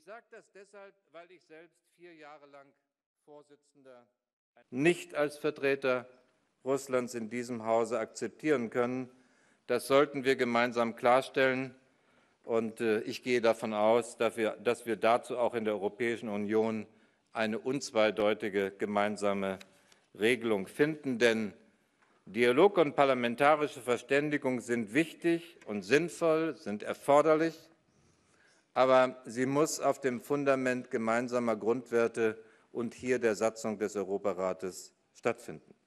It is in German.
Ich sage das deshalb, weil ich selbst 4 Jahre lang Vorsitzender nicht als Vertreter Russlands in diesem Hause akzeptieren können. Das sollten wir gemeinsam klarstellen. Und ich gehe davon aus, dass wir dazu auch in der Europäischen Union eine unzweideutige gemeinsame Regelung finden. Denn Dialog und parlamentarische Verständigung sind wichtig und sinnvoll, sind erforderlich, aber sie muss auf dem Fundament gemeinsamer Grundwerte und hier der Satzung des Europarates stattfinden.